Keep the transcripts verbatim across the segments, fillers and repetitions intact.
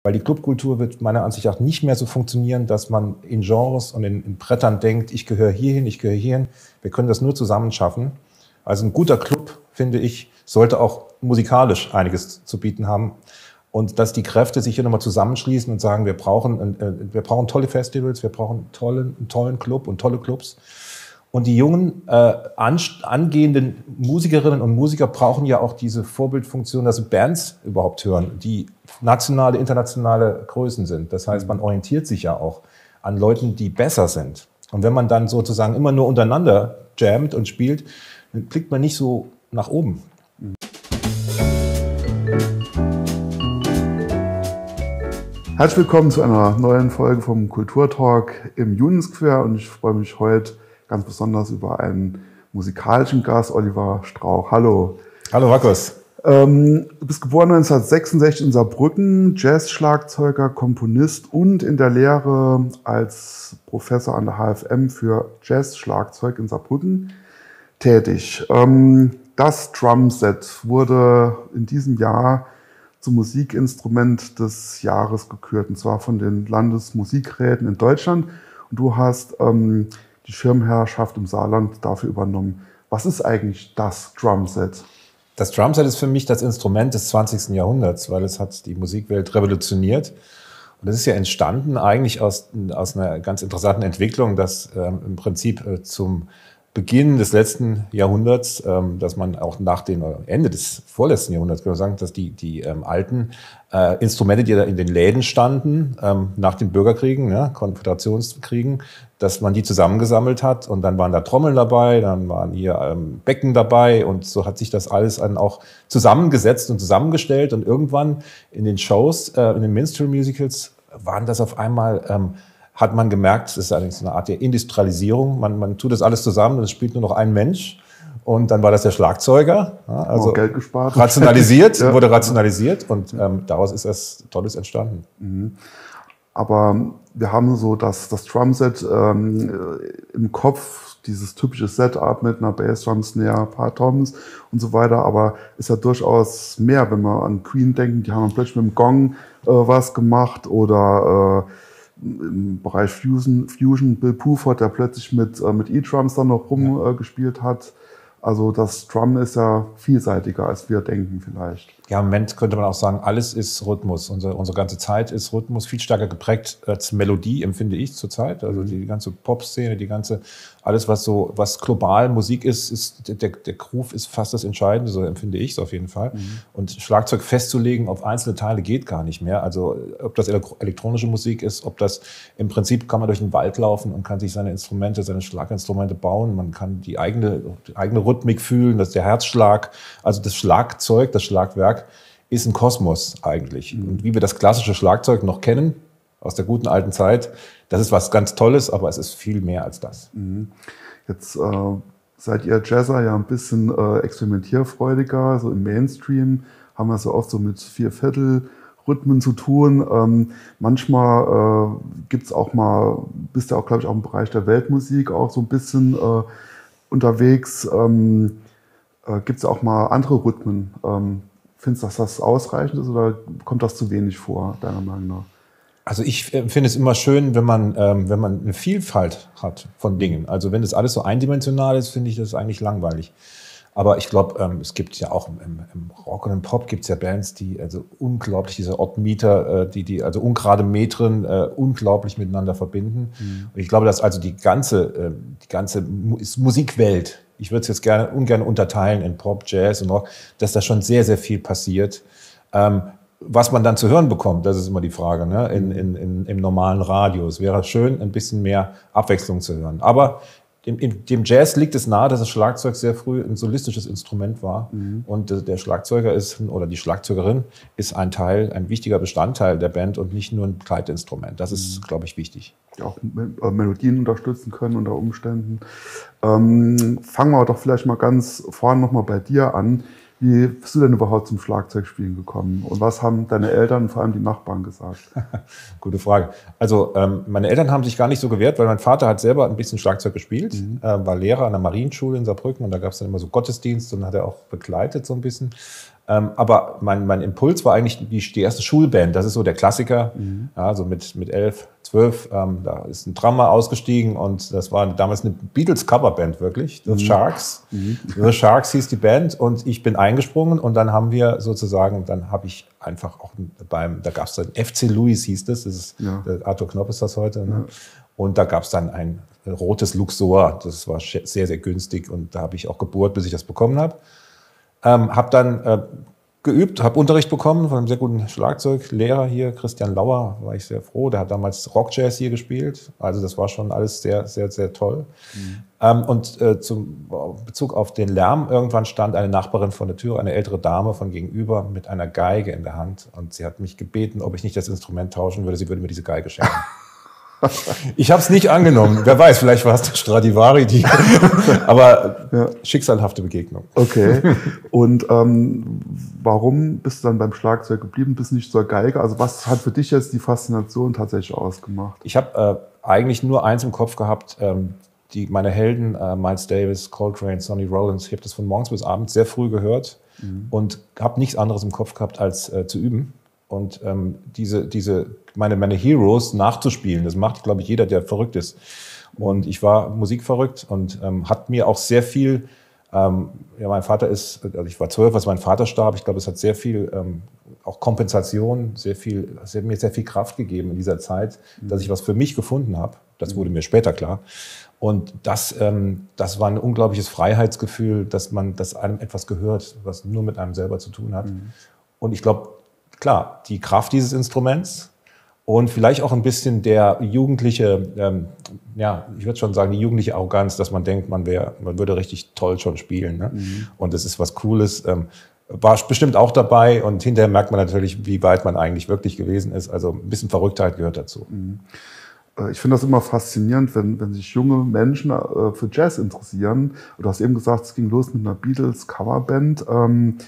Weil die Clubkultur wird meiner Ansicht nach nicht mehr so funktionieren, dass man in Genres und in, in Brettern denkt, ich gehöre hierhin, ich gehöre hierhin. Wir können das nur zusammen schaffen. Also ein guter Club, finde ich, sollte auch musikalisch einiges zu bieten haben. Und dass die Kräfte sich hier nochmal zusammenschließen und sagen, wir brauchen, äh, wir brauchen tolle Festivals, wir brauchen tollen, einen tollen Club und tolle Clubs. Und die jungen, äh, angehenden Musikerinnen und Musiker brauchen ja auch diese Vorbildfunktion, dass sie Bands überhaupt hören, die nationale, internationale Größen sind. Das heißt, man orientiert sich ja auch an Leuten, die besser sind. Und wenn man dann sozusagen immer nur untereinander jammt und spielt, dann blickt man nicht so nach oben. Herzlich willkommen zu einer neuen Folge vom Kulturtalk im Union Square und ich freue mich heute ganz besonders über einen musikalischen Gast, Oliver Strauch. Hallo. Hallo Markus. Ähm, du bist geboren neunzehnhundertsechsundsechzig in Saarbrücken, Jazz-Schlagzeuger, Komponist und in der Lehre als Professor an der H F M für Jazz-Schlagzeug in Saarbrücken tätig. Ähm, das Drumset wurde in diesem Jahr zum Musikinstrument des Jahres gekürt, und zwar von den Landesmusikräten in Deutschland. Und du hast ähm, die Schirmherrschaft im Saarland dafür übernommen. Was ist eigentlich das Drumset? Das Drumset ist für mich das Instrument des zwanzigsten Jahrhunderts, weil es hat die Musikwelt revolutioniert. Und es ist ja entstanden eigentlich aus, aus einer ganz interessanten Entwicklung, dass ähm, im Prinzip äh, zum Beginn des letzten Jahrhunderts, ähm, dass man auch nach dem Ende des vorletzten Jahrhunderts, kann man sagen, dass die, die ähm, alten äh, Instrumente, die da in den Läden standen, ähm, nach den Bürgerkriegen, ja, Konföderationskriegen, dass man die zusammengesammelt hat und dann waren da Trommeln dabei, dann waren hier ähm, Becken dabei und so hat sich das alles dann auch zusammengesetzt und zusammengestellt und irgendwann in den Shows, äh, in den Minstrel-Musicals waren das auf einmal ähm, hat man gemerkt, es ist allerdings eine Art der Industrialisierung. Man, man tut das alles zusammen und es spielt nur noch ein Mensch. Und dann war das der Schlagzeuger. Ja, also Geld gespart. Rationalisiert, ja. wurde rationalisiert und ähm, daraus ist etwas Tolles entstanden. Mhm. Aber wir haben so das, das Drumset ähm, im Kopf, dieses typische Setup mit einer Bassdrum, Snare, ein paar Toms und so weiter. Aber ist ja durchaus mehr, wenn wir an Queen denken. Die haben plötzlich mit dem Gong äh, was gemacht oder äh, im Bereich Fusion, Fusion Bill Puford, der plötzlich mit, äh, mit E-Drums dann noch rumgespielt ja. äh, hat. Also das Drum ist ja vielseitiger, als wir denken vielleicht. Ja, im Moment könnte man auch sagen, alles ist Rhythmus. Unsere, unsere ganze Zeit ist Rhythmus, viel stärker geprägt als Melodie, empfinde ich zurzeit. Also die ganze Pop-Szene, die ganze, alles was so, was global Musik ist, ist der, der Groove ist fast das Entscheidende, so empfinde ich es auf jeden Fall. Mhm. Und Schlagzeug festzulegen auf einzelne Teile geht gar nicht mehr. Also ob das elektronische Musik ist, ob das, im Prinzip kann man durch den Wald laufen und kann sich seine Instrumente, seine Schlaginstrumente bauen. Man kann die eigene, die eigene Rhythmik fühlen, das ist der Herzschlag, also das Schlagzeug, das Schlagwerk ist ein Kosmos eigentlich. Mhm. Und wie wir das klassische Schlagzeug noch kennen, aus der guten alten Zeit, das ist was ganz Tolles, aber es ist viel mehr als das. Mhm. Jetzt äh, seid ihr Jazzer ja ein bisschen äh, experimentierfreudiger, so im Mainstream haben wir so oft so mit Vierviertel-Rhythmen zu tun. Ähm, manchmal äh, gibt es auch mal, bist du auch, glaube ich, auch im Bereich der Weltmusik auch so ein bisschen äh, unterwegs. Ähm, äh, gibt es auch mal andere Rhythmen? Ähm, Findest du, dass das ausreichend ist oder kommt das zu wenig vor, deiner Meinung nach? Also ich äh, finde es immer schön, wenn man, ähm, wenn man eine Vielfalt hat von Dingen. Also wenn das alles so eindimensional ist, finde ich das eigentlich langweilig. Aber ich glaube, ähm, es gibt ja auch im, im Rock und im Pop gibt es ja Bands, die also unglaublich, diese Odd-Meter, äh, die, die also ungerade Metren äh, unglaublich miteinander verbinden. Mhm. Und ich glaube, dass also die ganze, äh, die ganze Musikwelt, ich würde es jetzt gerne ungern unterteilen in Pop, Jazz und Rock, dass da schon sehr, sehr viel passiert. Ähm, was man dann zu hören bekommt, das ist immer die Frage, ne? in, in, in, im normalen Radio. Es wäre schön, ein bisschen mehr Abwechslung zu hören. Aber im, im, dem Jazz liegt es nahe, dass das Schlagzeug sehr früh ein solistisches Instrument war. Mhm. Und äh, der Schlagzeuger ist, oder die Schlagzeugerin ist ein Teil, ein wichtiger Bestandteil der Band und nicht nur ein Begleitinstrument. Das ist, mhm. glaube ich, wichtig. Auch Melodien unterstützen können unter Umständen. Ähm, fangen wir doch vielleicht mal ganz vorne noch mal bei dir an. Wie bist du denn überhaupt zum Schlagzeugspielen gekommen? Und was haben deine Eltern und vor allem die Nachbarn gesagt? Gute Frage. Also ähm, meine Eltern haben sich gar nicht so gewehrt, weil mein Vater hat selber ein bisschen Schlagzeug gespielt, mhm. äh, war Lehrer an der Marienschule in Saarbrücken und da gab es dann immer so Gottesdienst und hat er auch begleitet so ein bisschen. Ähm, aber mein, mein Impuls war eigentlich die, die erste Schulband. Das ist so der Klassiker. Mhm. Ja, so mit, mit elf, zwölf. Ähm, da ist ein Drummer ausgestiegen und das war damals eine Beatles-Coverband wirklich. The mhm. Sharks. Mhm. The Sharks hieß die Band und ich bin eingesprungen und dann haben wir sozusagen, dann habe ich einfach auch beim, da gab es dann F C Louis hieß das. Das ist, ja. Arthur Knopp ist das heute. Ne? Ja. Und da gab es dann ein rotes Luxor. Das war sehr, sehr günstig und da habe ich auch gebohrt, bis ich das bekommen habe. Ähm, habe dann äh, geübt, habe Unterricht bekommen von einem sehr guten Schlagzeuglehrer hier, Christian Lauer, war ich sehr froh. Der hat damals Rockjazz hier gespielt. Also das war schon alles sehr, sehr, sehr toll. Mhm. Ähm, und äh, zum Bezug auf den Lärm, irgendwann stand eine Nachbarin vor der Tür, eine ältere Dame von gegenüber mit einer Geige in der Hand. Und sie hat mich gebeten, ob ich nicht das Instrument tauschen würde. Sie würde mir diese Geige schenken. Ich habe es nicht angenommen. Wer weiß, vielleicht war es der Stradivari, die aber ja. Schicksalhafte Begegnung. Okay. Und ähm, warum bist du dann beim Schlagzeug geblieben, bist nicht zur Geige? Also was hat für dich jetzt die Faszination tatsächlich ausgemacht? Ich habe äh, eigentlich nur eins im Kopf gehabt, ähm, die, meine Helden, äh, Miles Davis, Coltrane, Sonny Rollins, ich habe das von morgens bis abends sehr früh gehört mhm. und habe nichts anderes im Kopf gehabt, als äh, zu üben. Und ähm, diese, diese, meine, meine Heroes nachzuspielen, das macht, glaube ich, jeder, der verrückt ist. Und ich war musikverrückt und ähm, hat mir auch sehr viel, ähm, ja, mein Vater ist, also ich war zwölf, als mein Vater starb, ich glaube, es hat sehr viel, ähm, auch Kompensation, sehr viel, es hat mir sehr viel Kraft gegeben in dieser Zeit, mhm. dass ich was für mich gefunden habe. Das wurde mir später klar. Und das, ähm, das war ein unglaubliches Freiheitsgefühl, dass man, dass einem etwas gehört, was nur mit einem selber zu tun hat. Mhm. Und ich glaube, klar, die Kraft dieses Instruments und vielleicht auch ein bisschen der jugendliche, ähm, ja, ich würde schon sagen, die jugendliche Arroganz, dass man denkt, man wäre, man würde richtig toll schon spielen. Ne? Mhm. Und das ist was Cooles. Ähm, war bestimmt auch dabei und hinterher merkt man natürlich, wie weit man eigentlich wirklich gewesen ist. Also ein bisschen Verrücktheit gehört dazu. Mhm. Ich finde das immer faszinierend, wenn, wenn sich junge Menschen äh, für Jazz interessieren. Du hast eben gesagt, es ging los mit einer Beatles-Coverband. Ähm,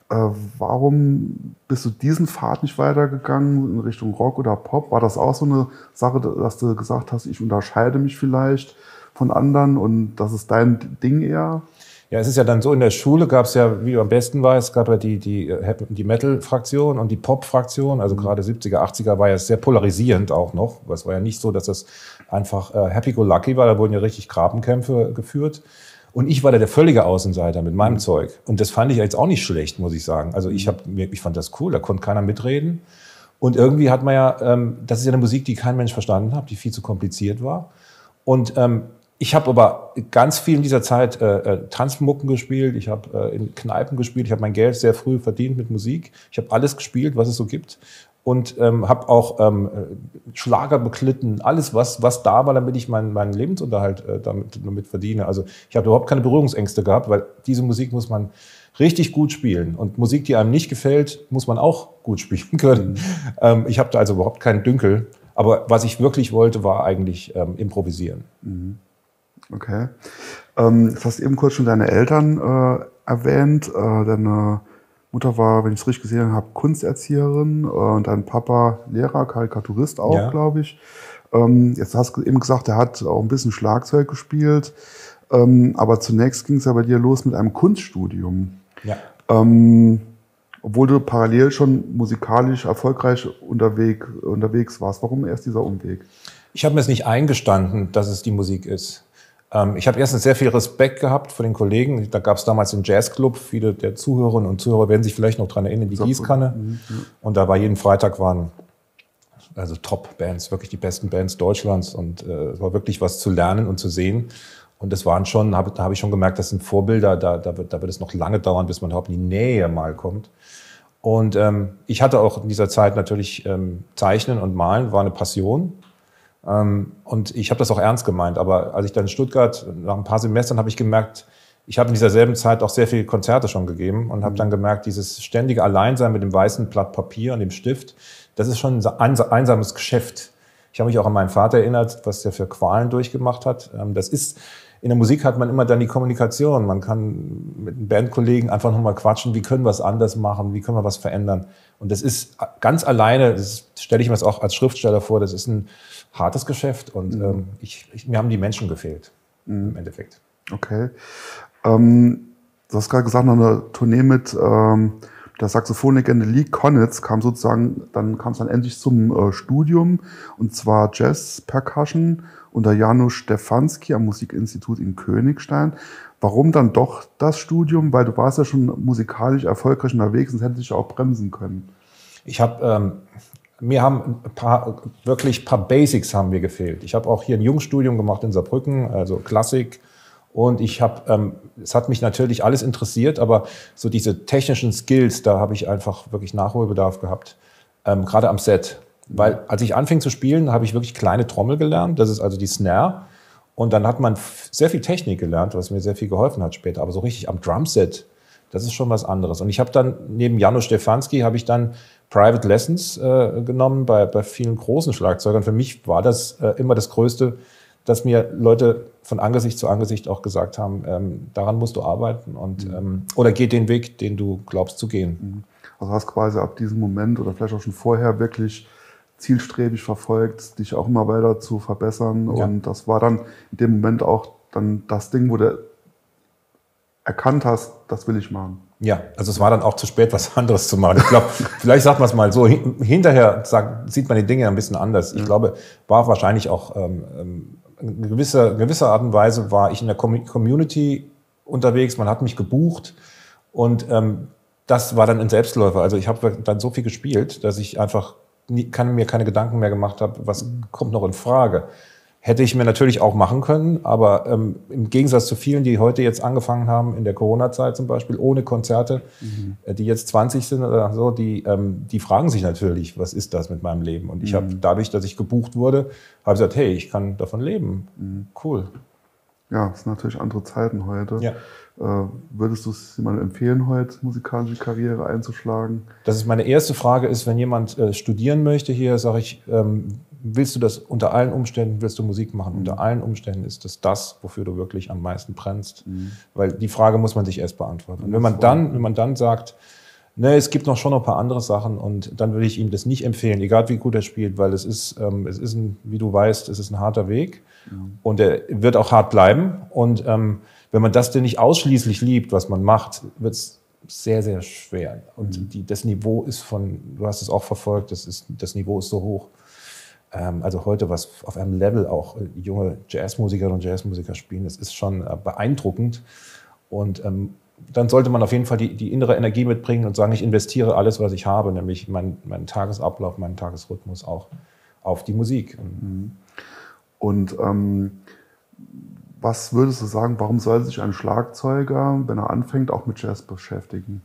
Warum bist du diesen Pfad nicht weitergegangen in Richtung Rock oder Pop? War das auch so eine Sache, dass du gesagt hast, ich unterscheide mich vielleicht von anderen und das ist dein Ding eher? Ja, es ist ja dann so, in der Schule gab es ja, wie du am besten weißt, gab ja die, die, die Metal-Fraktion und die Pop-Fraktion. Also mhm. gerade siebziger, achtziger war ja sehr polarisierend auch noch. Es war ja nicht so, dass das einfach äh, happy-go-lucky war, da wurden ja richtig Grabenkämpfe geführt. Und ich war da der völlige Außenseiter mit meinem mhm. Zeug. Und das fand ich jetzt auch nicht schlecht, muss ich sagen. Also ich, hab, ich fand das cool, da konnte keiner mitreden. Und irgendwie hat man ja, ähm, das ist ja eine Musik, die kein Mensch verstanden hat, die viel zu kompliziert war. Und ähm, ich habe aber ganz viel in dieser Zeit äh, äh, Tanzmucken gespielt, ich habe äh, in Kneipen gespielt, ich habe mein Geld sehr früh verdient mit Musik. Ich habe alles gespielt, was es so gibt. Und ähm, habe auch ähm, Schlager beglitten, alles, was, was da war, damit ich meinen, meinen Lebensunterhalt äh, damit, damit verdiene. Also ich habe überhaupt keine Berührungsängste gehabt, weil diese Musik muss man richtig gut spielen. Und Musik, die einem nicht gefällt, muss man auch gut spielen können. Mhm. Ähm, ich habe da also überhaupt keinen Dünkel. Aber was ich wirklich wollte, war eigentlich ähm, improvisieren. Mhm. Okay. Ähm, jetzt hast du eben kurz schon deine Eltern äh, erwähnt. Äh, deine Mutter war, wenn ich es richtig gesehen habe, Kunsterzieherin äh, und dein Papa Lehrer, Karikaturist auch, ja. glaube ich. Ähm, jetzt hast du eben gesagt, er hat auch ein bisschen Schlagzeug gespielt. Ähm, aber zunächst ging es ja bei dir los mit einem Kunststudium. Ja. Ähm, obwohl du parallel schon musikalisch erfolgreich unterwegs, unterwegs warst. Warum erst dieser Umweg? Ich habe mir es nicht eingestanden, dass es die Musik ist. Ähm, ich habe erstens sehr viel Respekt gehabt vor den Kollegen. Da gab es damals den Jazzclub. Viele der Zuhörerinnen und Zuhörer werden sich vielleicht noch daran erinnern, die Gießkanne. Mhm. Und da war jeden Freitag waren also Top-Bands, wirklich die besten Bands Deutschlands. Und äh, es war wirklich was zu lernen und zu sehen. Und das waren schon, hab, da habe ich schon gemerkt, das sind Vorbilder. Da, da, wird, da wird es noch lange dauern, bis man überhaupt in die Nähe mal kommt. Und ähm, ich hatte auch in dieser Zeit natürlich ähm, Zeichnen und Malen, war eine Passion. Ähm, und ich habe das auch ernst gemeint. Aber als ich dann in Stuttgart, nach ein paar Semestern, habe ich gemerkt, ich habe in dieser selben Zeit auch sehr viele Konzerte schon gegeben und habe dann gemerkt, dieses ständige Alleinsein mit dem weißen Blatt Papier und dem Stift, das ist schon ein einsames Geschäft. Ich habe mich auch an meinen Vater erinnert, was der für Qualen durchgemacht hat. Ähm, das ist, in der Musik hat man immer dann die Kommunikation. Man kann mit einem Bandkollegen einfach nochmal quatschen, wie können wir es anders machen, wie können wir was verändern. Und das ist ganz alleine, das stelle ich mir das auch als Schriftsteller vor, das ist ein hartes Geschäft und mhm. ähm, ich, ich, mir haben die Menschen gefehlt, mhm. im Endeffekt. Okay. Ähm, du hast gerade gesagt, noch eine Tournee mit ähm, Der Saxophonlegende Lee Konitz kam sozusagen, dann kam es dann endlich zum äh, Studium, und zwar Jazz Percussion unter Janusz Stefanski am Musikinstitut in Königstein. Warum dann doch das Studium? Weil du warst ja schon musikalisch erfolgreich unterwegs und hätte dich auch bremsen können. Ich habe, ähm, mir haben ein paar, wirklich ein paar Basics haben mir gefehlt. Ich habe auch hier ein Jungstudium gemacht in Saarbrücken, also Klassik. Und ich habe, ähm, es hat mich natürlich alles interessiert, aber so diese technischen Skills, da habe ich einfach wirklich Nachholbedarf gehabt, ähm, gerade am Set. Weil als ich anfing zu spielen, habe ich wirklich kleine Trommel gelernt, das ist also die Snare. Und dann hat man sehr viel Technik gelernt, was mir sehr viel geholfen hat später. Aber so richtig am Drumset, das ist schon was anderes. Und ich habe dann, neben Janusz Stefanski, habe ich dann Private Lessons äh, genommen bei, bei vielen großen Schlagzeugern. Für mich war das äh, immer das Größte, dass mir Leute von Angesicht zu Angesicht auch gesagt haben, ähm, daran musst du arbeiten und mhm. ähm, oder geh den Weg, den du glaubst zu gehen. Also hast quasi ab diesem Moment oder vielleicht auch schon vorher wirklich zielstrebig verfolgt, dich auch immer weiter zu verbessern. Ja. Und das war dann in dem Moment auch dann das Ding, wo du erkannt hast, das will ich machen. Ja, also es war dann auch zu spät, was anderes zu machen. Ich glaube, vielleicht sagt man es mal so, hinterher sagt, sieht man die Dinge ein bisschen anders. Ich ja. glaube, war wahrscheinlich auch ähm, in gewisser, gewisser Art und Weise war ich in der Community unterwegs, man hat mich gebucht und ähm, das war dann ein Selbstläufer. Also ich habe dann so viel gespielt, dass ich einfach nie, kann, mir keine Gedanken mehr gemacht habe, was kommt noch in Frage. Hätte ich mir natürlich auch machen können, aber ähm, im Gegensatz zu vielen, die heute jetzt angefangen haben, in der Corona-Zeit zum Beispiel, ohne Konzerte, mhm. äh, die jetzt zwanzig sind oder so, die, ähm, die fragen sich natürlich, was ist das mit meinem Leben? Und ich mhm. habe dadurch, dass ich gebucht wurde, habe gesagt, hey, ich kann davon leben. Mhm. Cool. Ja, es sind natürlich andere Zeiten heute. Ja. Äh, würdest du es jemandem empfehlen, heute musikalische Karriere einzuschlagen? Das ist meine erste Frage, ist, wenn jemand äh, studieren möchte hier, sage ich, ähm, willst du das unter allen Umständen, willst du Musik machen? Mhm. Unter allen Umständen ist das das, wofür du wirklich am meisten brennst. Mhm. Weil die Frage muss man sich erst beantworten. Und wenn man dann, wenn man dann sagt, ne, es gibt noch schon ein paar andere Sachen und dann würde ich ihm das nicht empfehlen, egal wie gut er spielt, weil es ist, ähm, es ist ein, wie du weißt, es ist ein harter Weg mhm. und er wird auch hart bleiben. Und ähm, wenn man das denn nicht ausschließlich liebt, was man macht, wird es sehr, sehr schwer. Und mhm. die, das Niveau ist von, du hast es auch verfolgt, das, ist, das Niveau ist so hoch. Ähm, also heute, was auf einem Level auch äh, junge Jazzmusikerinnen und Jazzmusiker spielen, das ist schon äh, beeindruckend. Und ähm, dann sollte man auf jeden Fall die, die innere Energie mitbringen und sagen, ich investiere alles, was ich habe, nämlich meinen mein Tagesablauf, meinen Tagesrhythmus auch auf die Musik. Mhm. Und ähm, was würdest du sagen, warum soll sich ein Schlagzeuger, wenn er anfängt, auch mit Jazz beschäftigen?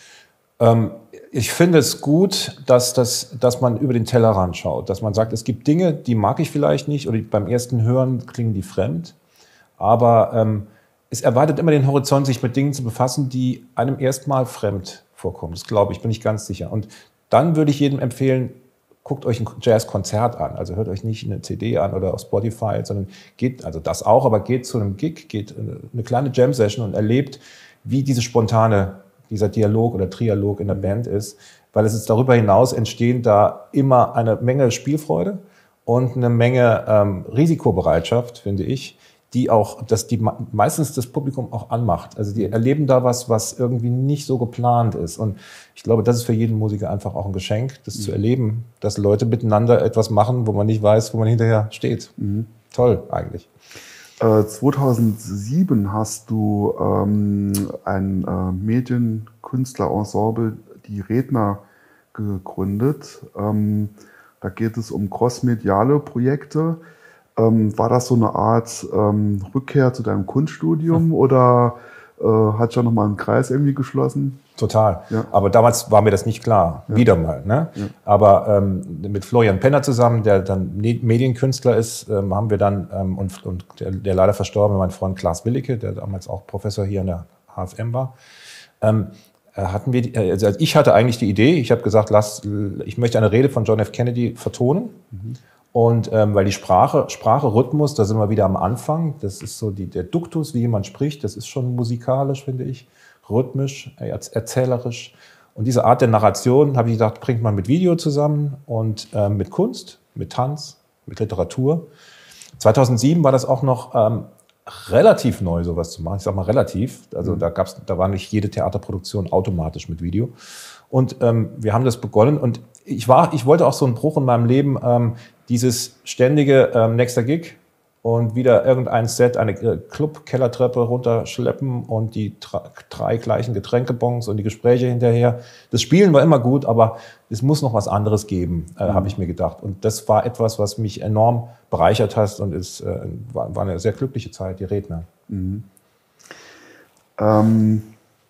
Ähm, ich finde es gut, dass, das, dass man über den Tellerrand schaut, dass man sagt, es gibt Dinge, die mag ich vielleicht nicht oder beim ersten Hören klingen die fremd, aber ähm, es erweitert immer den Horizont, sich mit Dingen zu befassen, die einem erstmal fremd vorkommen. Das glaube ich, bin ich ganz sicher. Und dann würde ich jedem empfehlen, guckt euch ein Jazzkonzert an. Also hört euch nicht eine C D an oder auf Spotify, sondern geht, also das auch, aber geht zu einem Gig, geht eine kleine Jam-Session und erlebt, wie diese spontane, dieser Dialog oder Trialog in der Band ist. Weil es ist darüber hinaus entstehen da immer eine Menge Spielfreude und eine Menge ähm, Risikobereitschaft, finde ich, die auch, dass die meistens das Publikum auch anmacht. Also die erleben da was, was irgendwie nicht so geplant ist. Und ich glaube, das ist für jeden Musiker einfach auch ein Geschenk, das mhm. zu erleben, dass Leute miteinander etwas machen, wo man nicht weiß, wo man hinterher steht. Mhm. Toll, eigentlich. Äh, zweitausendsieben hast du ähm, ein äh, Medienkünstler-Ensemble, die Redner, gegründet. Ähm, da geht es um crossmediale Projekte. Ähm, war das so eine Art ähm, Rückkehr zu deinem Kunststudium hm. oder äh, hat schon nochmal einen Kreis irgendwie geschlossen? Total. Ja. Aber damals war mir das nicht klar. Ja. Wieder mal. Ne? Ja. Aber ähm, mit Florian Penner zusammen, der dann Medienkünstler ist, ähm, haben wir dann, ähm, und, und der, der leider verstorbene, mein Freund Klaas Willicke, der damals auch Professor hier an der H F M war, ähm, hatten wir, die, also ich hatte eigentlich die Idee, ich habe gesagt, lass, ich möchte eine Rede von John F. Kennedy vertonen. Mhm. Und ähm, weil die Sprache, Sprache, Rhythmus, da sind wir wieder am Anfang. Das ist so die, der Duktus, wie jemand spricht, das ist schon musikalisch, finde ich, rhythmisch, erzählerisch. Und diese Art der Narration, habe ich gedacht, bringt man mit Video zusammen und ähm, mit Kunst, mit Tanz, mit Literatur. zweitausendsieben war das auch noch ähm, relativ neu, sowas zu machen. Ich sag mal relativ. Also mhm. da gab's, da war nicht jede Theaterproduktion automatisch mit Video. Und ähm, wir haben das begonnen. Und ich war, ich wollte auch so einen Bruch in meinem Leben, ähm, dieses ständige ähm, nächster Gig und wieder irgendein Set, eine äh, Club-Kellertreppe runterschleppen und die drei gleichen Getränkebons und die Gespräche hinterher. Das Spielen war immer gut, aber es muss noch was anderes geben, äh, mhm. habe ich mir gedacht. Und das war etwas, was mich enorm bereichert hat und es äh, war, war eine sehr glückliche Zeit, die Redner. Mhm. Ähm,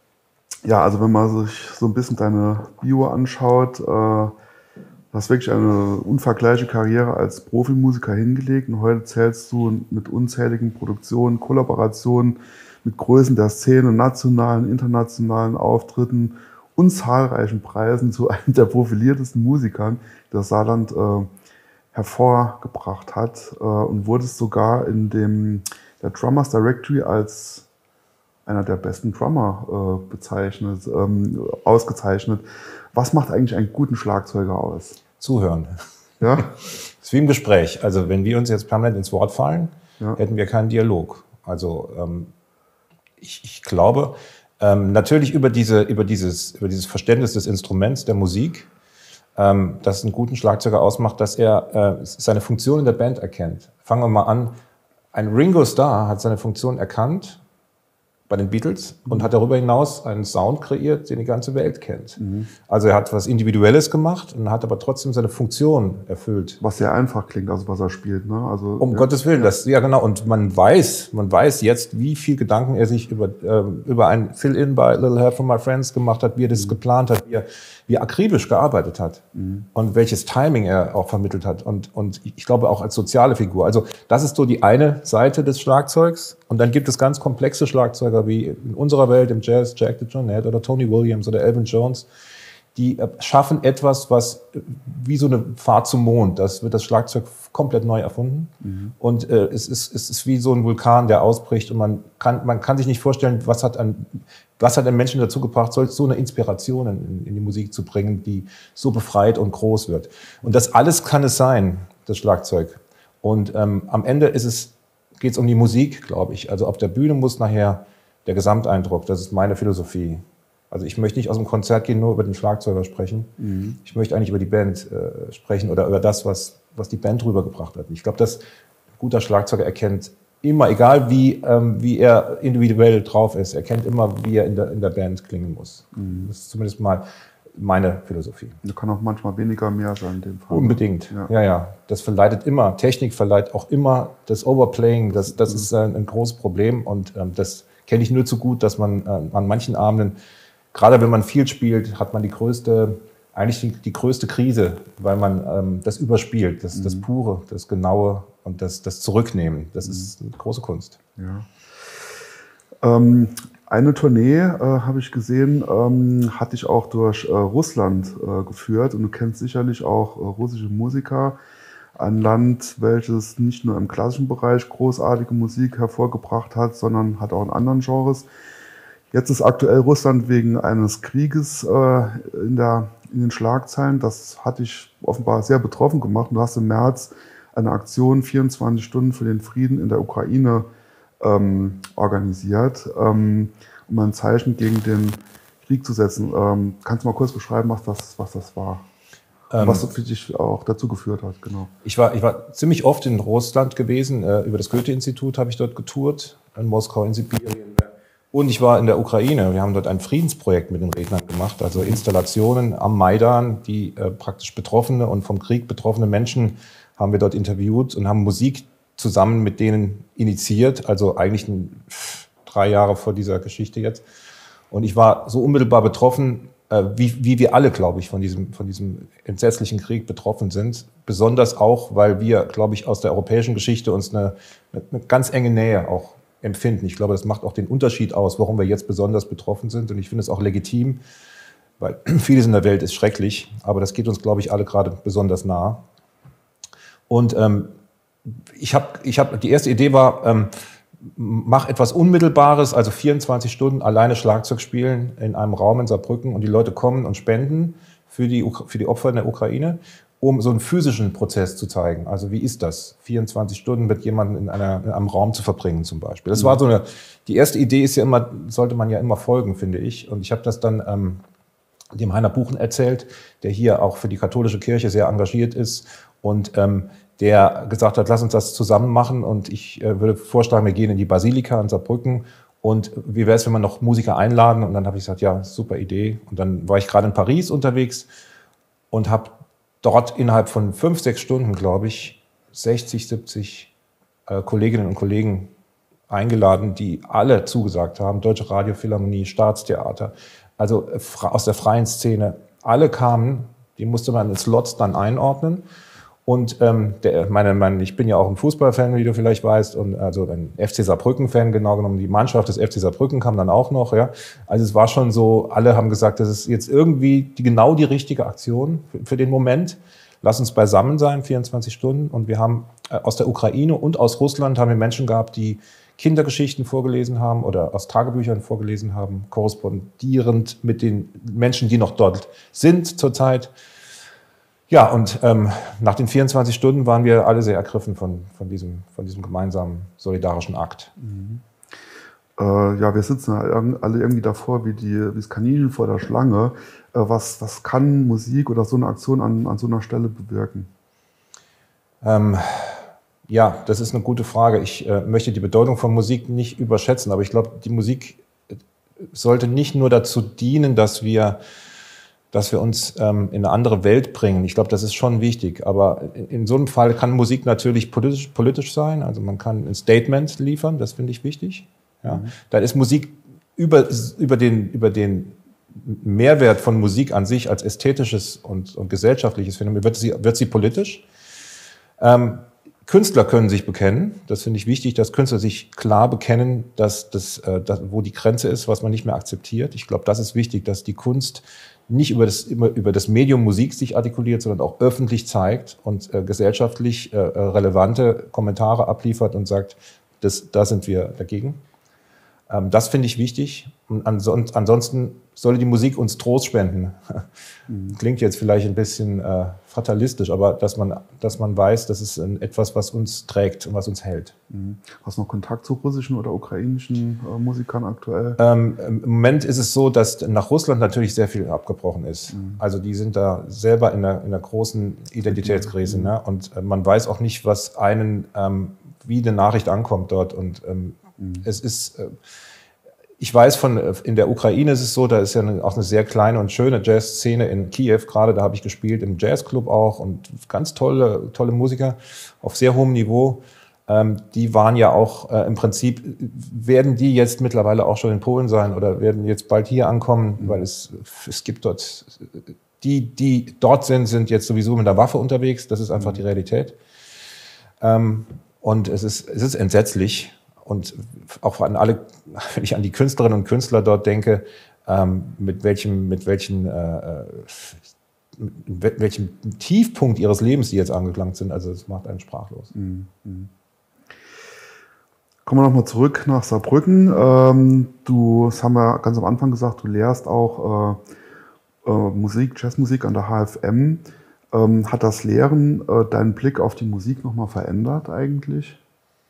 ja, also wenn man sich so ein bisschen deine Bio anschaut, äh, du hast wirklich eine unvergleichliche Karriere als Profimusiker hingelegt und heute zählst du mit unzähligen Produktionen, Kollaborationen mit Größen der Szene, nationalen, internationalen Auftritten und zahlreichen Preisen zu einem der profiliertesten Musikern, die das Saarland äh, hervorgebracht hat, äh, und wurdest sogar in dem der Drummers Directory als einer der besten Drummer äh, bezeichnet, ähm, ausgezeichnet. Was macht eigentlich einen guten Schlagzeuger aus? Zuhören. Ja? Das ist wie im Gespräch. Also wenn wir uns jetzt permanent ins Wort fallen, ja. hätten wir keinen Dialog. Also ähm, ich, ich glaube, ähm, natürlich über, diese, über, dieses, über dieses Verständnis des Instruments, der Musik, ähm, das einen guten Schlagzeuger ausmacht, dass er äh, seine Funktion in der Band erkennt. Fangen wir mal an. Ein Ringo Starr hat seine Funktion erkannt bei den Beatles und hat darüber hinaus einen Sound kreiert, den die ganze Welt kennt. Mhm. Also er hat was Individuelles gemacht und hat aber trotzdem seine Funktion erfüllt. Was sehr einfach klingt, also was er spielt, ne? Also, um ja. Gottes Willen, das, ja genau. Und man weiß, man weiß jetzt, wie viel Gedanken er sich über, äh, über ein Fill-In bei Little Help from My Friends gemacht hat, wie er das mhm. geplant hat, wie er, wie er akribisch gearbeitet hat mhm. und welches Timing er auch vermittelt hat. Und, und ich glaube auch als soziale Figur. Also das ist so die eine Seite des Schlagzeugs. Und dann gibt es ganz komplexe Schlagzeuger wie in unserer Welt, im Jazz, Jack DeJohnette oder Tony Williams oder Elvin Jones, die schaffen etwas, was wie so eine Fahrt zum Mond. Das wird das Schlagzeug komplett neu erfunden. Mhm. Und äh, es, ist, es ist wie so ein Vulkan, der ausbricht. Und man kann, man kann sich nicht vorstellen, was hat ein, was hat ein Menschen dazu gebracht, so eine Inspiration in, in die Musik zu bringen, die so befreit und groß wird. Und das alles kann es sein, das Schlagzeug. Und ähm, am Ende ist es geht es um die Musik, glaube ich. Also auf der Bühne muss nachher der Gesamteindruck, das ist meine Philosophie. Also ich möchte nicht aus dem Konzert gehen, nur über den Schlagzeuger sprechen. Mhm. Ich möchte eigentlich über die Band äh, sprechen oder über das, was, was die Band rübergebracht hat. Ich glaube, dass ein guter Schlagzeuger erkennt immer, egal wie, ähm, wie er individuell drauf ist, er kennt immer, wie er in der, in der Band klingen muss. Mhm. Das ist zumindest mal meine Philosophie. Da kann auch manchmal weniger mehr sein in dem Fall. Unbedingt, ja, ja. ja. Das verleitet immer, Technik verleiht auch immer das Overplaying, das, das ist ein, ein großes Problem und ähm, das kenne ich nur zu gut, dass man äh, an manchen Abenden, gerade wenn man viel spielt, hat man die größte, eigentlich die, die größte Krise, weil man ähm, das überspielt, das, mhm. das Pure, das Genaue und das, das Zurücknehmen. Das mhm. ist eine große Kunst. Ja. Ähm, Eine Tournee, äh, habe ich gesehen, ähm, hat dich auch durch äh, Russland äh, geführt und du kennst sicherlich auch äh, russische Musiker. Ein Land, welches nicht nur im klassischen Bereich großartige Musik hervorgebracht hat, sondern hat auch in anderen Genres. Jetzt ist aktuell Russland wegen eines Krieges äh, in, der, in den Schlagzeilen. Das hat dich offenbar sehr betroffen gemacht. Du hast im März eine Aktion vierundzwanzig Stunden für den Frieden in der Ukraine Ähm, organisiert, ähm, um ein Zeichen gegen den Krieg zu setzen. Ähm, kannst du mal kurz beschreiben, was das, was das war? Ähm, was für dich auch dazu geführt hat, genau. Ich war, ich war ziemlich oft in Russland gewesen. Äh, über das Goethe-Institut habe ich dort getourt, in Moskau, in Sibirien. Und ich war in der Ukraine. Wir haben dort ein Friedensprojekt mit den Rednern gemacht, also Installationen am Maidan, die äh, praktisch betroffene und vom Krieg betroffene Menschen haben wir dort interviewt und haben Musik zusammen mit denen initiiert, also eigentlich ein, drei Jahre vor dieser Geschichte jetzt. Und ich war so unmittelbar betroffen, äh, wie, wie wir alle, glaube ich, von diesem, von diesem entsetzlichen Krieg betroffen sind. Besonders auch, weil wir, glaube ich, aus der europäischen Geschichte uns eine, eine ganz enge Nähe auch empfinden. Ich glaube, das macht auch den Unterschied aus, warum wir jetzt besonders betroffen sind. Und ich finde es auch legitim, weil vieles in der Welt ist schrecklich, aber das geht uns, glaube ich, alle gerade besonders nah. Und ähm, Ich habe, ich hab, die erste Idee war, ähm, mach etwas Unmittelbares, also vierundzwanzig Stunden alleine Schlagzeug spielen in einem Raum in Saarbrücken und die Leute kommen und spenden für die, für die Opfer in der Ukraine, um so einen physischen Prozess zu zeigen. Also wie ist das, vierundzwanzig Stunden mit jemandem in, einer, in einem Raum zu verbringen zum Beispiel. Das war so eine, die erste Idee ist ja immer, sollte man ja immer folgen, finde ich. Und ich habe das dann ähm, dem Heiner Buchen erzählt, der hier auch für die katholische Kirche sehr engagiert ist und ähm, der gesagt hat, lass uns das zusammen machen. Und ich äh, würde vorschlagen, wir gehen in die Basilika in Saarbrücken. Und wie wäre es, wenn wir noch Musiker einladen? Und dann habe ich gesagt, ja, super Idee. Und dann war ich gerade in Paris unterwegs und habe dort innerhalb von fünf, sechs Stunden, glaube ich, sechzig, siebzig äh, Kolleginnen und Kollegen eingeladen, die alle zugesagt haben. Deutsche Radiophilharmonie, Staatstheater, also äh, aus der freien Szene. Alle kamen, die musste man in Slots dann einordnen. Und ähm, der, meine, meine, ich bin ja auch ein Fußballfan, wie du vielleicht weißt, und also ein F C Saarbrücken-Fan, genau genommen. Die Mannschaft des F C Saarbrücken kam dann auch noch. Ja. Also es war schon so, alle haben gesagt, das ist jetzt irgendwie die, genau die richtige Aktion für, für den Moment. Lass uns beisammen sein, vierundzwanzig Stunden. Und wir haben äh, aus der Ukraine und aus Russland haben wir Menschen gehabt, die Kindergeschichten vorgelesen haben oder aus Tagebüchern vorgelesen haben, korrespondierend mit den Menschen, die noch dort sind zurzeit. Ja, und ähm, nach den vierundzwanzig Stunden waren wir alle sehr ergriffen von, von, diesem, von diesem gemeinsamen solidarischen Akt. Mhm. Äh, ja, wir sitzen alle irgendwie davor wie, die, wie das Kaninchen vor der Schlange. Äh, was, was kann Musik oder so eine Aktion an, an so einer Stelle bewirken? Ähm, ja, das ist eine gute Frage. Ich äh, möchte die Bedeutung von Musik nicht überschätzen, aber ich glaube, die Musik sollte nicht nur dazu dienen, dass wir dass wir uns ähm, in eine andere Welt bringen. Ich glaube, das ist schon wichtig. Aber in, in so einem Fall kann Musik natürlich politisch, politisch sein. Also man kann ein Statement liefern, das finde ich wichtig. Ja. Mhm. Dann ist Musik über, über, den, über den Mehrwert von Musik an sich als ästhetisches und, und gesellschaftliches Phänomen, wird sie, wird sie politisch. Ähm, Künstler können sich bekennen. Das finde ich wichtig, dass Künstler sich klar bekennen, dass das, äh, dass, wo die Grenze ist, was man nicht mehr akzeptiert. Ich glaube, das ist wichtig, dass die Kunst nicht über das, immer über das Medium Musik sich artikuliert, sondern auch öffentlich zeigt und äh, gesellschaftlich äh, relevante Kommentare abliefert und sagt, das, da sind wir dagegen. Ähm, das finde ich wichtig. Und anson ansonsten sollte die Musik uns Trost spenden. Klingt jetzt vielleicht ein bisschen äh, fatalistisch, aber dass man, dass man weiß, das ist ein, etwas, was uns trägt und was uns hält. Mhm. Hast du noch Kontakt zu russischen oder ukrainischen äh, Musikern aktuell? Ähm, Im Moment ist es so, dass nach Russland natürlich sehr viel abgebrochen ist. Mhm. Also die sind da selber in einer, in einer großen Identitätskrise. Mhm. Ne? Und äh, man weiß auch nicht, was einen, ähm, wie eine Nachricht ankommt dort. Und ähm, mhm. es ist... Äh, Ich weiß von, in der Ukraine ist es so, da ist ja eine, auch eine sehr kleine und schöne Jazzszene in Kiew gerade, da habe ich gespielt, im Jazzclub auch und ganz tolle, tolle Musiker auf sehr hohem Niveau. Ähm, die waren ja auch äh, im Prinzip, werden die jetzt mittlerweile auch schon in Polen sein oder werden jetzt bald hier ankommen, mhm. weil es, es gibt dort, die, die dort sind, sind jetzt sowieso mit der Waffe unterwegs, das ist einfach mhm. die Realität. Ähm, und es ist, es ist entsetzlich. Und auch an alle, wenn ich an die Künstlerinnen und Künstler dort denke, ähm, mit welchem, mit welchen, äh, mit welchem Tiefpunkt ihres Lebens die jetzt angelangt sind, also das macht einen sprachlos. Mhm. Kommen wir nochmal zurück nach Saarbrücken. Ähm, du, das haben wir ganz am Anfang gesagt, du lehrst auch äh, äh, Musik, Jazzmusik an der H F M. Ähm, hat das Lehren äh, deinen Blick auf die Musik nochmal verändert eigentlich?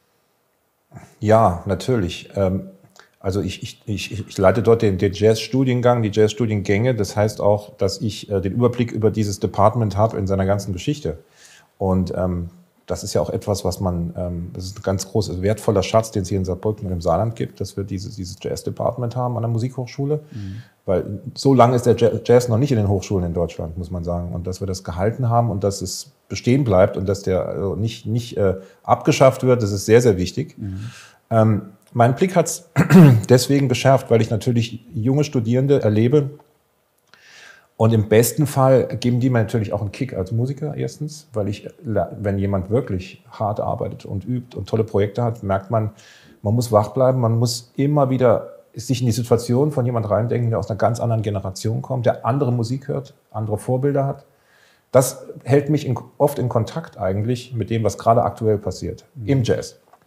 Ja, natürlich. Also ich, ich, ich, ich leite dort den, den Jazz-Studiengang, die Jazz-Studiengänge. Das heißt auch, dass ich den Überblick über dieses Department habe in seiner ganzen Geschichte. Und ähm, das ist ja auch etwas, was man, ähm, das ist ein ganz großer, wertvoller Schatz, den es hier in Saarbrücken und im Saarland gibt, dass wir dieses, dieses Jazz-Department haben an der Musikhochschule. Mhm. Weil so lange ist der Jazz noch nicht in den Hochschulen in Deutschland, muss man sagen. Und dass wir das gehalten haben und dass es bestehen bleibt und dass der also nicht, nicht äh, abgeschafft wird, das ist sehr, sehr wichtig. Mhm. Ähm, mein Blick hat es deswegen geschärft, weil ich natürlich junge Studierende erlebe. Und im besten Fall geben die mir natürlich auch einen Kick als Musiker erstens, weil ich, wenn jemand wirklich hart arbeitet und übt und tolle Projekte hat, merkt man, man muss wach bleiben, man muss immer wieder sich in die Situation von jemand reindenken, der aus einer ganz anderen Generation kommt, der andere Musik hört, andere Vorbilder hat. Das hält mich in, oft in Kontakt eigentlich mit dem, was gerade aktuell passiert, mhm. im Jazz.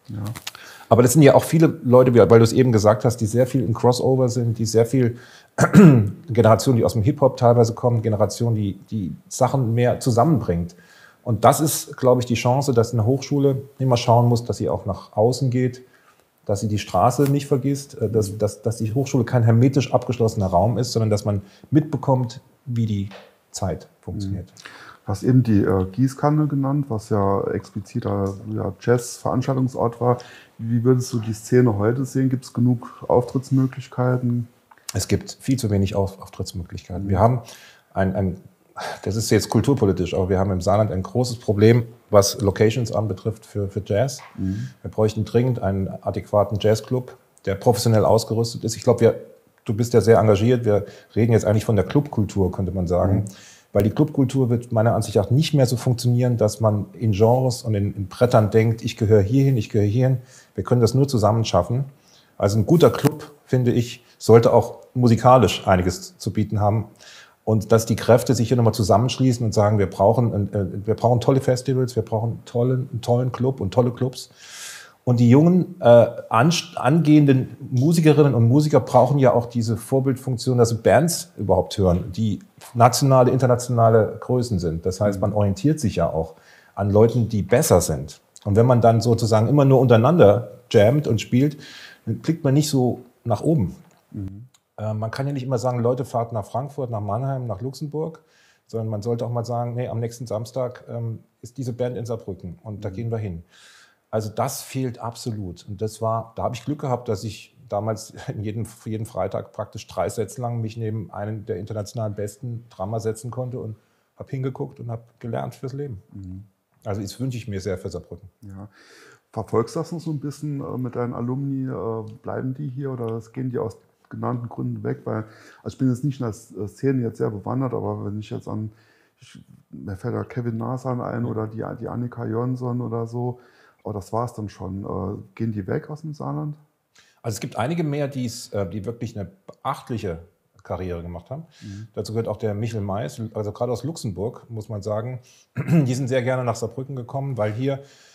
Ja. Aber das sind ja auch viele Leute, weil du es eben gesagt hast, die sehr viel im Crossover sind, die sehr viel Generationen, die aus dem Hip-Hop teilweise kommen, Generationen, die die Sachen mehr zusammenbringt. Und das ist, glaube ich, die Chance, dass eine Hochschule immer schauen muss, dass sie auch nach außen geht, dass sie die Straße nicht vergisst, dass, dass, dass die Hochschule kein hermetisch abgeschlossener Raum ist, sondern dass man mitbekommt, wie die Zeit funktioniert. Du hast eben die äh, Gießkanne genannt, was ja expliziter ja, Jazz-Veranstaltungsort war. Wie würdest du die Szene heute sehen? Gibt es genug Auftrittsmöglichkeiten? Es gibt viel zu wenig Auf Auftrittsmöglichkeiten. Wir haben ein, ein, das ist jetzt kulturpolitisch, aber wir haben im Saarland ein großes Problem, was Locations anbetrifft für, für Jazz. Mhm. Wir bräuchten dringend einen adäquaten Jazzclub, der professionell ausgerüstet ist. Ich glaube, wir, du bist ja sehr engagiert. Wir reden jetzt eigentlich von der Clubkultur, könnte man sagen. Mhm. Weil die Clubkultur wird meiner Ansicht nach nicht mehr so funktionieren, dass man in Genres und in, in Brettern denkt, ich gehöre hierhin, ich gehöre hierhin. Wir können das nur zusammen schaffen. Also ein guter Club, finde ich, sollte auch musikalisch einiges zu bieten haben. Und dass die Kräfte sich hier nochmal zusammenschließen und sagen, wir brauchen, äh, wir brauchen tolle Festivals, wir brauchen tollen, einen tollen Club und tolle Clubs. Und die jungen, äh, an, angehenden Musikerinnen und Musiker brauchen ja auch diese Vorbildfunktion, dass sie Bands überhaupt hören, die nationale, internationale Größen sind. Das heißt, man orientiert sich ja auch an Leuten, die besser sind. Und wenn man dann sozusagen immer nur untereinander jammt und spielt, dann blickt man nicht so nach oben. Mhm. Äh, man kann ja nicht immer sagen, Leute, fahrt nach Frankfurt, nach Mannheim, nach Luxemburg, sondern man sollte auch mal sagen, nee, am nächsten Samstag ähm, ist diese Band in Saarbrücken und mhm. da gehen wir hin. Also das fehlt absolut. Und das war, da habe ich Glück gehabt, dass ich damals in jedem, jeden Freitag praktisch drei Sätze lang mich neben einen der internationalen besten Drummer setzen konnte und habe hingeguckt und habe gelernt fürs Leben. Mhm. Also das wünsche ich mir sehr für Saarbrücken. Ja. Verfolgst du das noch so ein bisschen äh, mit deinen Alumni? Äh, bleiben die hier oder gehen die aus genannten Gründen weg? Weil, also ich bin jetzt nicht in der Szene jetzt sehr bewandert, aber wenn ich jetzt an, ich, mir fällt da Kevin Nasan ein oder die, die Annika Jönsson oder so, aber das war es dann schon. Äh, gehen die weg aus dem Saarland? Also es gibt einige mehr, die's, äh, die wirklich eine beachtliche Karriere gemacht haben. Mhm. Dazu gehört auch der Michel Mais, also gerade aus Luxemburg, muss man sagen. Die sind sehr gerne nach Saarbrücken gekommen, weil hier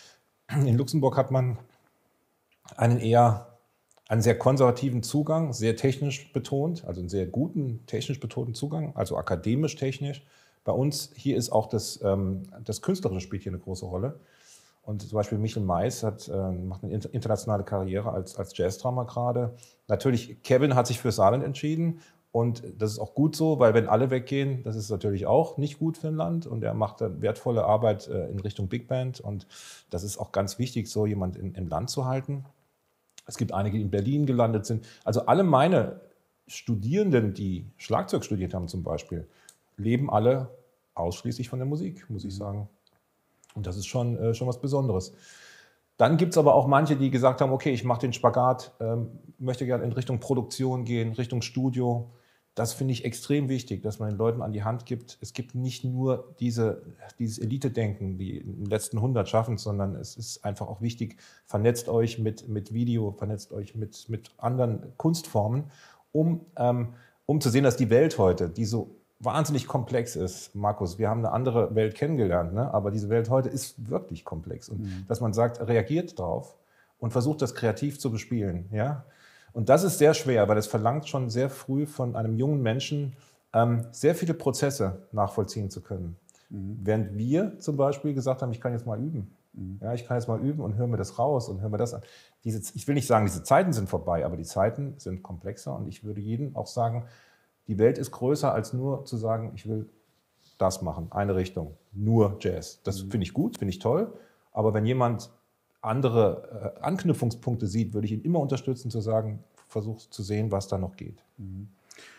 in Luxemburg hat man einen eher einen sehr konservativen Zugang, sehr technisch betont, also einen sehr guten technisch betonten Zugang, also akademisch technisch. Bei uns hier ist auch das, ähm, das Künstlerische spielt hier eine große Rolle. Und zum Beispiel Michel Mais hat, äh, macht eine internationale Karriere als, als Jazzdrummer gerade. Natürlich, Kevin hat sich für Saarland entschieden und das ist auch gut so, weil wenn alle weggehen, das ist natürlich auch nicht gut für ein Land und er macht dann wertvolle Arbeit äh, in Richtung Big Band und das ist auch ganz wichtig, so jemand in, im Land zu halten. Es gibt einige, die in Berlin gelandet sind. Also alle meine Studierenden, die Schlagzeug studiert haben zum Beispiel, leben alle ausschließlich von der Musik, muss ich sagen. Und das ist schon, äh, schon was Besonderes. Dann gibt es aber auch manche, die gesagt haben, okay, ich mache den Spagat, ähm, möchte gerne in Richtung Produktion gehen, Richtung Studio. Das finde ich extrem wichtig, dass man den Leuten an die Hand gibt. Es gibt nicht nur diese, dieses Elite-Denken, die in den letzten hundert schaffen, sondern es ist einfach auch wichtig, vernetzt euch mit, mit Video, vernetzt euch mit, mit anderen Kunstformen, um, ähm, um zu sehen, dass die Welt heute, die so wahnsinnig komplex ist, Markus, wir haben eine andere Welt kennengelernt, ne? Aber diese Welt heute ist wirklich komplex. Und mhm. dass man sagt, reagiert drauf und versucht, das kreativ zu bespielen. Ja? Und das ist sehr schwer, weil es verlangt schon sehr früh von einem jungen Menschen, ähm, sehr viele Prozesse nachvollziehen zu können. Mhm. Während wir zum Beispiel gesagt haben, ich kann jetzt mal üben. Mhm. Ja, ich kann jetzt mal üben und höre mir das raus und höre mir das an. Diese, ich will nicht sagen, diese Zeiten sind vorbei, aber die Zeiten sind komplexer und ich würde jedem auch sagen, die Welt ist größer als nur zu sagen, ich will das machen, eine Richtung, nur Jazz. Das mhm. finde ich gut, finde ich toll. Aber wenn jemand andere äh, Anknüpfungspunkte sieht, würde ich ihn immer unterstützen, zu sagen, versuch zu sehen, was da noch geht. Mhm.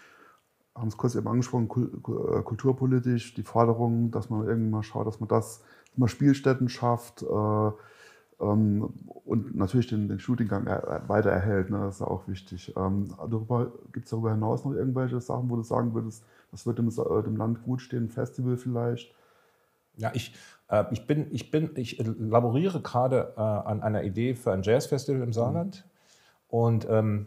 Haben es kurz eben angesprochen, kulturpolitisch, die Forderung, dass man irgendwie mal schaut, dass man das, dass man Spielstätten schafft äh, ähm, und natürlich den, den Studiengang er, weiter erhält, ne, das ist auch wichtig. Ähm, gibt es darüber hinaus noch irgendwelche Sachen, wo du sagen würdest, das wird dem, dem Land gut stehen, ein Festival vielleicht? Ja, ich, äh, ich, bin, ich, bin, ich laboriere gerade äh, an einer Idee für ein Jazzfestival im Saarland mhm. und ähm,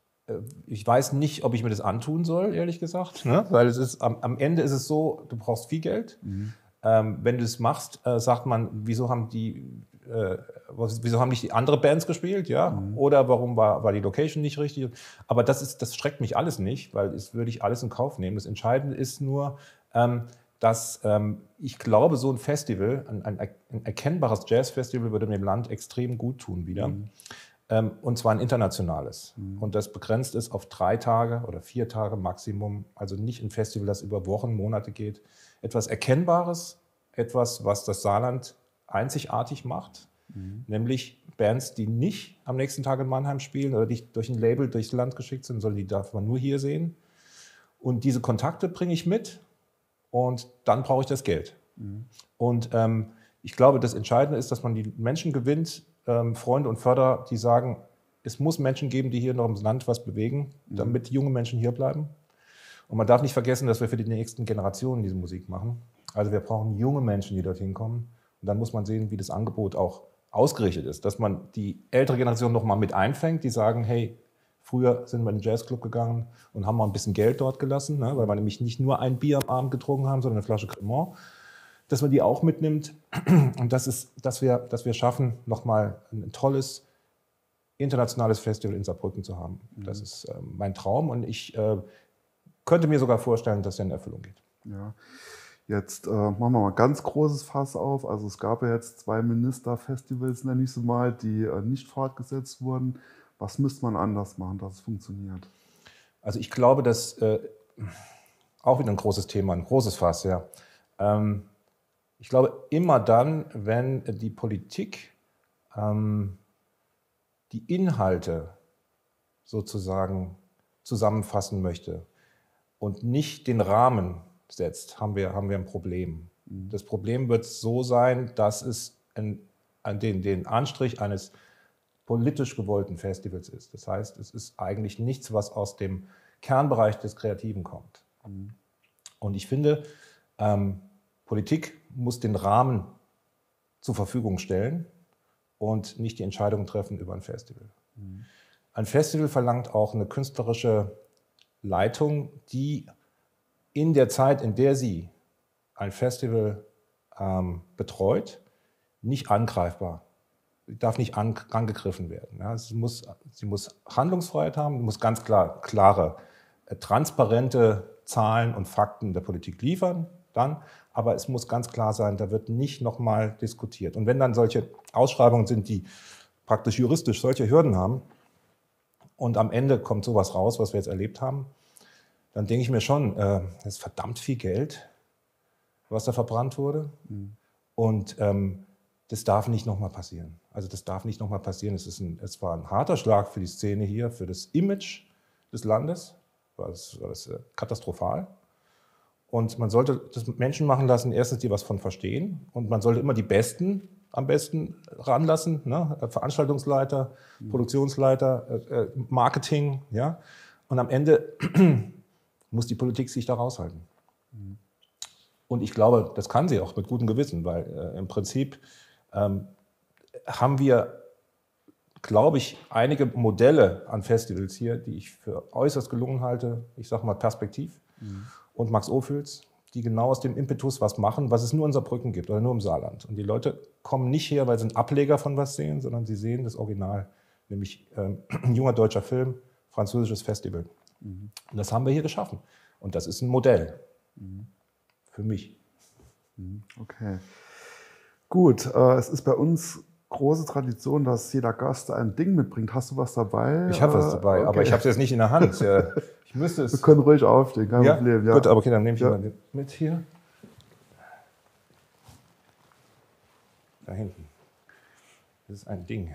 ich weiß nicht, ob ich mir das antun soll, ehrlich gesagt, ne? Weil es ist, am, am Ende ist es so, du brauchst viel Geld. Mhm. Ähm, wenn du es machst, äh, sagt man, wieso haben die äh, was, wieso haben nicht die andere Bands gespielt, ja? Mhm. Oder warum war, war die Location nicht richtig? Aber das ist, das schreckt mich alles nicht, weil das würde ich alles in Kauf nehmen. Das Entscheidende ist nur, ähm, dass ähm, ich glaube, so ein Festival, ein, ein, ein erkennbares Jazzfestival würde dem Land extrem gut tun wieder. Mhm. Ähm, und zwar ein internationales. Mhm. Und das begrenzt ist auf drei Tage oder vier Tage Maximum. Also nicht ein Festival, das über Wochen, Monate geht. Etwas Erkennbares, etwas, was das Saarland einzigartig macht. Mhm. Nämlich Bands, die nicht am nächsten Tag in Mannheim spielen oder die durch ein Label durchs Land geschickt sind, sondern die darf man nur hier sehen. Und diese Kontakte bringe ich mit und dann brauche ich das Geld. Mhm. Und ähm, ich glaube, das Entscheidende ist, dass man die Menschen gewinnt, ähm, Freunde und Förder, die sagen, es muss Menschen geben, die hier noch im Land was bewegen, mhm. damit junge Menschen hier bleiben. Und man darf nicht vergessen, dass wir für die nächsten Generationen diese Musik machen. Also wir brauchen junge Menschen, die dorthin kommen. Und dann muss man sehen, wie das Angebot auch ausgerichtet ist. Dass man die ältere Generation noch mal mit einfängt, die sagen, hey, früher sind wir in den Jazzclub gegangen und haben mal ein bisschen Geld dort gelassen, ne, weil wir nämlich nicht nur ein Bier am Abend getrunken haben, sondern eine Flasche Cremant. Dass man die auch mitnimmt und das ist, dass wir, dass wir schaffen, nochmal ein tolles internationales Festival in Saarbrücken zu haben. Mhm. Das ist äh, mein Traum und ich äh, könnte mir sogar vorstellen, dass er in Erfüllung geht. Ja. Jetzt äh, machen wir mal ein ganz großes Fass auf. Also es gab ja jetzt zwei Ministerfestivals, nenne ich sie mal, die äh, nicht fortgesetzt wurden. Was müsste man anders machen, dass es funktioniert? Also ich glaube, dass äh, auch wieder ein großes Thema, ein großes Fass, ja. Ähm, Ich glaube, immer dann, wenn die Politik ähm, die Inhalte sozusagen zusammenfassen möchte und nicht den Rahmen setzt, haben wir, haben wir ein Problem. Mhm. Das Problem wird so sein, dass es ein, ein, den, den Anstrich eines politisch gewollten Festivals ist. Das heißt, es ist eigentlich nichts, was aus dem Kernbereich des Kreativen kommt. Mhm. Und ich finde, ähm, Politik muss den Rahmen zur Verfügung stellen und nicht die Entscheidung treffen über ein Festival. Mhm. Ein Festival verlangt auch eine künstlerische Leitung, die in der Zeit, in der sie ein Festival ähm, betreut, nicht angreifbar, sie darf nicht an, angegriffen werden. Ja, sie, muss, sie muss Handlungsfreiheit haben, muss ganz klar klare, äh, transparente Zahlen und Fakten der Politik liefern. Dann, aber es muss ganz klar sein, da wird nicht nochmal diskutiert. Und wenn dann solche Ausschreibungen sind, die praktisch juristisch solche Hürden haben und am Ende kommt sowas raus, was wir jetzt erlebt haben, dann denke ich mir schon, äh, das ist verdammt viel Geld, was da verbrannt wurde. Mhm. Und ähm, das darf nicht nochmal passieren. Also das darf nicht nochmal passieren. Es ist ein, es war ein harter Schlag für die Szene hier, für das Image des Landes, war das, war das äh, katastrophal. Und man sollte das mit Menschen machen lassen, erstens, die was von verstehen. Und man sollte immer die Besten am besten ranlassen, ne? Veranstaltungsleiter, mhm. Produktionsleiter, äh, Marketing. Ja? Und am Ende muss die Politik sich da raushalten. Mhm. Und ich glaube, das kann sie auch mit gutem Gewissen, weil äh, im Prinzip ähm, haben wir, glaube ich, einige Modelle an Festivals hier, die ich für äußerst gelungen halte. Ich sage mal Perspektiv. Mhm. Und Max Ophüls, die genau aus dem Impetus was machen, was es nur in Saarbrücken gibt oder nur im Saarland. Und die Leute kommen nicht her, weil sie einen Ableger von was sehen, sondern sie sehen das Original, nämlich ähm, ein junger deutscher Film, französisches Festival. Mhm. Und das haben wir hier geschaffen. Und das ist ein Modell mhm. für mich. Okay. Gut, äh, es ist bei uns große Tradition, dass jeder Gast ein Ding mitbringt. Hast du was dabei? Ich habe was dabei, okay. Aber ich habe es jetzt nicht in der Hand. Ich müsste es. Wir können ruhig aufstehen, kein ja? Problem. Ja, gut, aber okay, dann nehme ich ja. mal mit hier. Da hinten. Das ist ein Ding.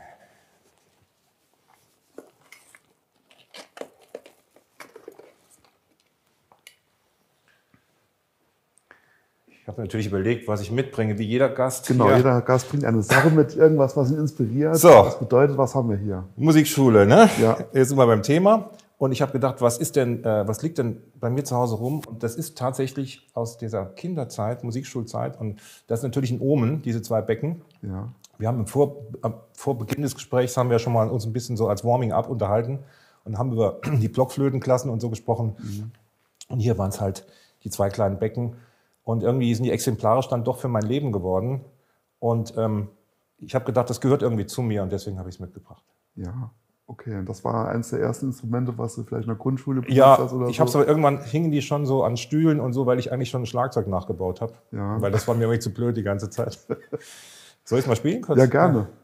Ich habe natürlich überlegt, was ich mitbringe, wie jeder Gast. Genau, hier. Jeder Gast bringt eine Sache mit, irgendwas, was ihn inspiriert. So. Das bedeutet, was haben wir hier? Musikschule, ne? Ja. Jetzt sind wir beim Thema. Und ich habe gedacht, was ist denn, äh, was liegt denn bei mir zu Hause rum? Und das ist tatsächlich aus dieser Kinderzeit, Musikschulzeit. Und das ist natürlich ein Omen, diese zwei Becken. Ja. Wir haben im vor, äh, vor Beginn des Gesprächs haben wir schon mal uns ein bisschen so als Warming-up unterhalten und haben über die Blockflötenklassen und so gesprochen. Mhm. Und hier waren es halt die zwei kleinen Becken. Und irgendwie sind die exemplarisch dann doch für mein Leben geworden. Und ähm, ich habe gedacht, das gehört irgendwie zu mir und deswegen habe ich es mitgebracht. Ja, okay. Und das war eines der ersten Instrumente, was du vielleicht in der Grundschule benutzt Ja, hast oder ich so? habe es aber irgendwann, hingen die schon so an Stühlen und so, weil ich eigentlich schon ein Schlagzeug nachgebaut habe. Ja. Weil das war mir irgendwie zu blöd die ganze Zeit. Soll ich es mal spielen kurz? Ja, gerne. Ja.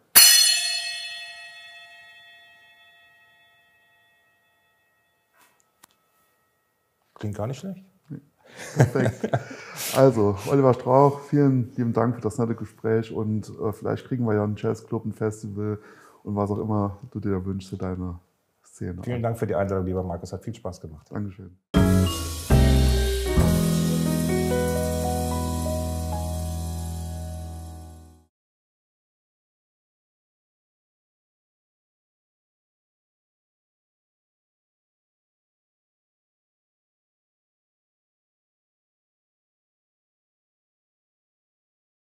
Klingt gar nicht schlecht. Perfekt. Also, Oliver Strauch, vielen lieben Dank für das nette Gespräch und äh, vielleicht kriegen wir ja einen Jazzclub, ein Festival und was auch immer du dir wünschst für deine Szene. Vielen Dank für die Einladung, lieber Markus. Hat viel Spaß gemacht. Dankeschön.